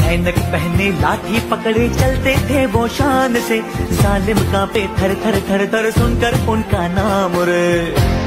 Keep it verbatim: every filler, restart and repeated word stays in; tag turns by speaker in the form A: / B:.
A: ऐनक पहने लाठी पकड़े चलते थे वो शान से, जालिम कांपे थर थर थर थर सुनकर उनका नाम रे।